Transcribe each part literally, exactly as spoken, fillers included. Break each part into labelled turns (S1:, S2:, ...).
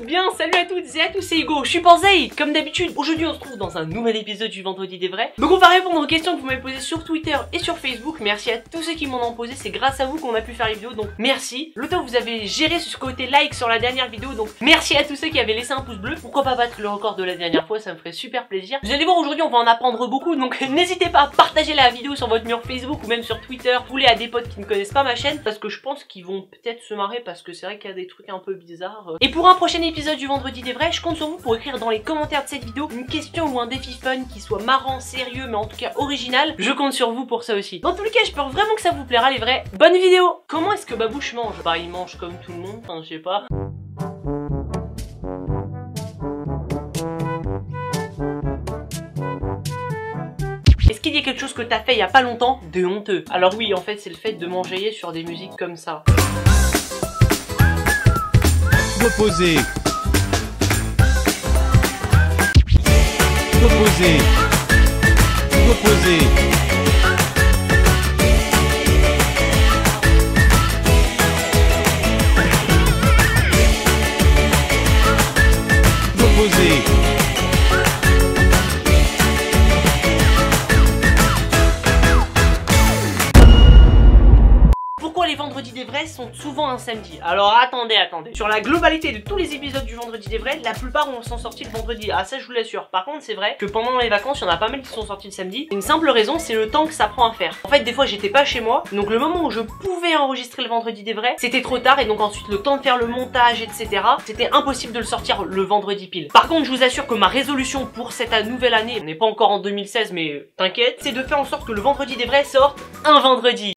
S1: Bien, salut à toutes et à tous, c'est Hugo, je suis Panzei. Comme d'habitude, aujourd'hui on se trouve dans un nouvel épisode du Vendredi des Vrais. Donc on va répondre aux questions que vous m'avez posées sur Twitter et sur Facebook. Merci à tous ceux qui m'en ont posé, c'est grâce à vous qu'on a pu faire les vidéos, donc merci. Le temps que vous avez géré ce côté like sur la dernière vidéo, donc merci à tous ceux qui avaient laissé un pouce bleu. Pourquoi pas battre le record de la dernière fois, ça me ferait super plaisir. Vous allez voir, aujourd'hui on va en apprendre beaucoup, donc n'hésitez pas à partager la vidéo sur votre mur Facebook ou même sur Twitter. Voulez à des potes qui ne connaissent pas ma chaîne, parce que je pense qu'ils vont peut-être se marrer, parce que c'est vrai qu'il y a des trucs un peu bizarres. Et pour un prochain épisode du Vendredi des Vrais, je compte sur vous pour écrire dans les commentaires de cette vidéo une question ou un défi fun qui soit marrant, sérieux, mais en tout cas original. Je compte sur vous pour ça aussi. Dans tous les cas, j'espère vraiment que ça vous plaira les vrais. Bonne vidéo. Comment est-ce que Babouche mange? Bah il mange comme tout le monde, enfin je sais pas. Est-ce qu'il y a quelque chose que t'as fait il y a pas longtemps de honteux? Alors oui, en fait c'est le fait de m'enjailler sur des musiques comme ça.
S2: Reposer. Reposer. Reposer. Reposer.
S1: Les vendredis des vrais sont souvent un samedi. Alors attendez, attendez. Sur la globalité de tous les épisodes du vendredi des vrais, la plupart ont sont sortis le vendredi. Ah ça je vous l'assure. Par contre c'est vrai que pendant les vacances, il y en a pas mal qui sont sortis le samedi. Une simple raison, c'est le temps que ça prend à faire. En fait des fois j'étais pas chez moi, donc le moment où je pouvais enregistrer le vendredi des vrais, c'était trop tard et donc ensuite le temps de faire le montage, et cetera. C'était impossible de le sortir le vendredi pile. Par contre je vous assure que ma résolution pour cette nouvelle année, on n'est pas encore en deux mille seize mais t'inquiète, c'est de faire en sorte que le vendredi des vrais sorte un vendredi.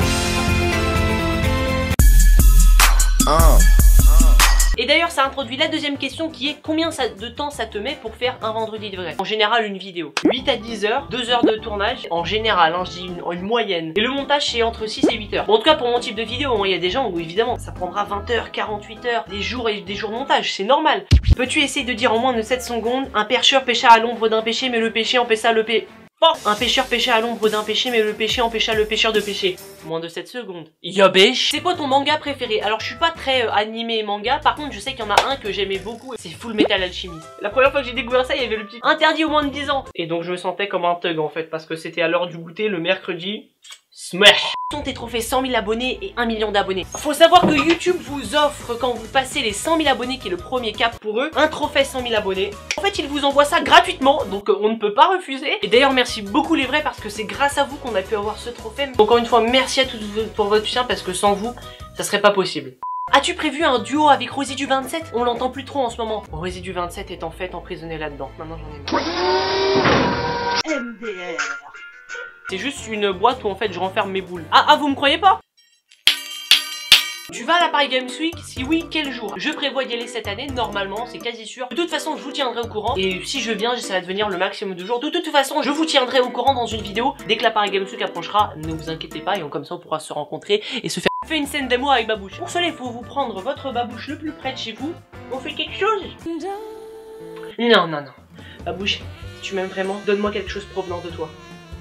S1: Et d'ailleurs ça introduit la deuxième question qui est combien ça, de temps ça te met pour faire un vendredi de vrai? En général une vidéo huit à dix heures, deux heures de tournage en général, hein, je dis une, une moyenne. Et le montage c'est entre six et huit heures. Bon, en tout cas pour mon type de vidéo, il hein, y a des gens où évidemment ça prendra vingt heures, quarante-huit heures, des jours et des jours de montage, c'est normal. Peux-tu essayer de dire en moins de sept secondes un pêcheur pêcha à l'ombre d'un péché mais le péché empêcha le pé... Oh, un pêcheur pêcha à l'ombre d'un péché mais le péché empêcha le pêcheur de pêcher. Moins de sept secondes. Yabesh. C'est quoi ton manga préféré? Alors je suis pas très euh, animé et manga, par contre je sais qu'il y en a un que j'aimais beaucoup, c'est Full Metal Alchemist. La première fois que j'ai découvert ça, il y avait le petit interdit au moins de dix ans. Et donc je me sentais comme un thug en fait, parce que c'était à l'heure du goûter le mercredi. Smash. Sont tes trophées cent mille abonnés et un million d'abonnés. Faut savoir que YouTube vous offre, quand vous passez les cent mille abonnés, qui est le premier cap pour eux, un trophée cent mille abonnés. En fait, ils vous envoient ça gratuitement, donc on ne peut pas refuser. Et d'ailleurs, merci beaucoup les vrais, parce que c'est grâce à vous qu'on a pu avoir ce trophée. Encore une fois, merci à tous pour votre soutien, parce que sans vous, ça serait pas possible. As-tu prévu un duo avec Rosie du vingt-sept? On l'entend plus trop en ce moment. Rosie du vingt-sept est en fait emprisonnée là-dedans. Maintenant, j'en ai marre. M D R. C'est juste une boîte où en fait je renferme mes boules. Ah, ah vous me croyez pas? Tu vas à la Paris Games Week? Si oui, quel jour? Je prévois d'y aller cette année, normalement, c'est quasi sûr. De toute façon, je vous tiendrai au courant. Et si je viens, j'essaierai de venir le maximum de jours. De toute façon, je vous tiendrai au courant dans une vidéo. Dès que la Paris Games Week approchera, ne vous inquiétez pas. Et comme ça, on pourra se rencontrer et se faire fait une scène d'amour avec Babouche. Pour cela, il faut vous prendre votre Babouche le plus près de chez vous. On fait quelque chose? Non, non, non. Babouche, si tu m'aimes vraiment, donne-moi quelque chose provenant de toi.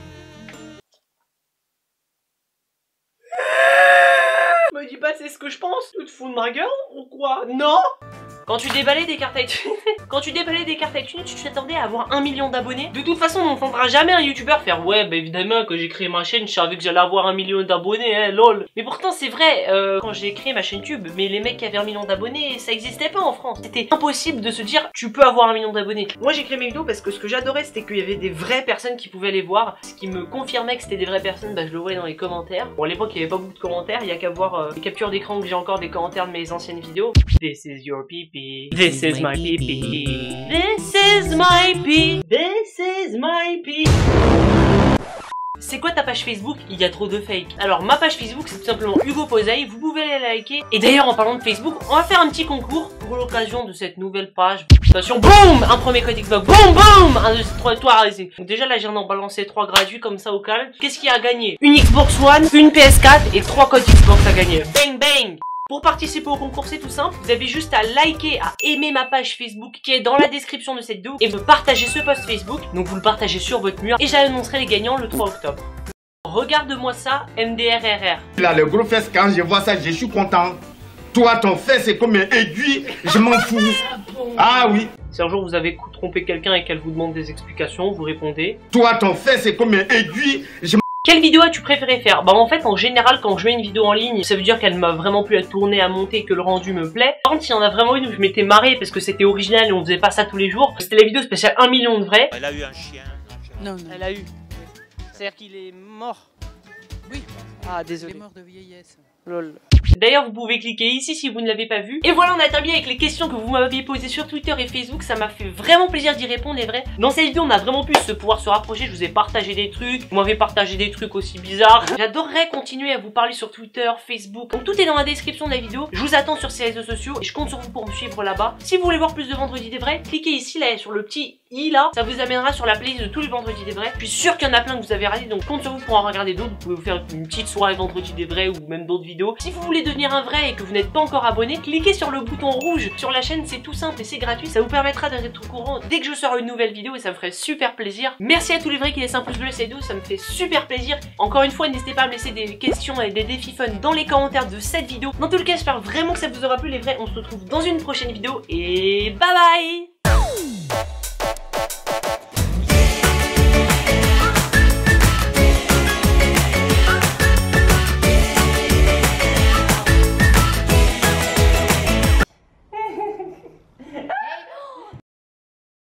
S1: Me dis pas c'est ce que je pense. Tu te fous de ma gueule ou quoi? Non. Quand tu déballais des cartes iTunes, quand tu déballais des cartes iTunes, tu t'attendais à avoir un million d'abonnés. De toute façon, on n'entendra jamais un youtubeur faire ouais, bah évidemment quand j'ai créé ma chaîne, je savais que j'allais avoir un million d'abonnés, hein, lol. Mais pourtant c'est vrai, euh, quand j'ai créé ma chaîne YouTube, mais les mecs qui avaient un million d'abonnés, ça existait pas en France. C'était impossible de se dire tu peux avoir un million d'abonnés. Moi j'ai créé mes vidéos parce que ce que j'adorais c'était qu'il y avait des vraies personnes qui pouvaient les voir. Ce qui me confirmait que c'était des vraies personnes, bah je le voyais dans les commentaires. Bon à l'époque il y avait pas beaucoup de commentaires, il y a qu'à voir euh, les captures d'écran où j'ai encore des commentaires de mes anciennes vidéos. This is your pee pee. This is my pee pee. This is my pee. This is my pee. C'est quoi ta page Facebook? Il y a trop de fake. Alors ma page Facebook c'est tout simplement Hugo Posey, vous pouvez aller liker. Et d'ailleurs en parlant de Facebook, on va faire un petit concours pour l'occasion de cette nouvelle page. Attention, boum! Un premier code Xbox, boum boum! Un, deux, trois, toi, ici. Donc déjà là j'ai en balancé trois gratuits comme ça au calme. Qu'est-ce qu'il y a à gagner? Une Xbox One, une P S quatre et trois codes Xbox à gagner. Bang bang! Pour participer au concours, c'est tout simple. Vous avez juste à liker, à aimer ma page Facebook qui est dans la description de cette vidéo et me partager ce post Facebook. Donc vous le partagez sur votre mur et j'annoncerai les gagnants le trois octobre. Regarde-moi ça, M D R R R.
S3: Là, le gros fesse, quand je vois ça, je suis content. Toi, ton fesse, c'est comme un aiguille, je m'en fous. Ah oui.
S1: Si un jour vous avez trompé quelqu'un et qu'elle vous demande des explications, vous répondez.
S3: Toi, ton fait, c'est comme un aiguille. Je...
S1: Quelle vidéo as-tu préféré faire? Bah en fait, en général, quand je mets une vidéo en ligne, ça veut dire qu'elle m'a vraiment plu à tourner, à monter, que le rendu me plaît. Par contre, s'il y en a vraiment une où je m'étais marré parce que c'était original et on faisait pas ça tous les jours, c'était la vidéo spéciale un million de vrais.
S4: Elle a eu un chien.
S5: Non, non.
S4: Elle a eu. C'est-à-dire qu'il est mort.
S5: Oui.
S4: Ah, désolé.
S5: Il est mort de vieillesse.
S4: Lol.
S1: D'ailleurs, vous pouvez cliquer ici si vous ne l'avez pas vu. Et voilà, on a terminé avec les questions que vous m'aviez posées sur Twitter et Facebook. Ça m'a fait vraiment plaisir d'y répondre, les vrais. Dans cette vidéo, on a vraiment pu se pouvoir se rapprocher. Je vous ai partagé des trucs. Vous m'avez partagé des trucs aussi bizarres. J'adorerais continuer à vous parler sur Twitter, Facebook. Donc tout est dans la description de la vidéo. Je vous attends sur ces réseaux sociaux et je compte sur vous pour me suivre là-bas. Si vous voulez voir plus de Vendredi des Vrais, cliquez ici là sur le petit i là. Ça vous amènera sur la playlist de tous les Vendredis des Vrais. Je suis sûr qu'il y en a plein que vous avez raté. Donc compte sur vous pour en regarder d'autres. Vous pouvez vous faire une petite soirée Vendredi des Vrais ou même d'autres vidéos. Si vous voulez devenir un vrai et que vous n'êtes pas encore abonné, cliquez sur le bouton rouge sur la chaîne, c'est tout simple et c'est gratuit. Ça vous permettra d'être au courant dès que je sors une nouvelle vidéo et ça me ferait super plaisir. Merci à tous les vrais qui laissent un pouce bleu cette vidéo, ça me fait super plaisir. Encore une fois, n'hésitez pas à me laisser des questions et des défis fun dans les commentaires de cette vidéo. Dans tout le cas, j'espère vraiment que ça vous aura plu les vrais. On se retrouve dans une prochaine vidéo et bye bye.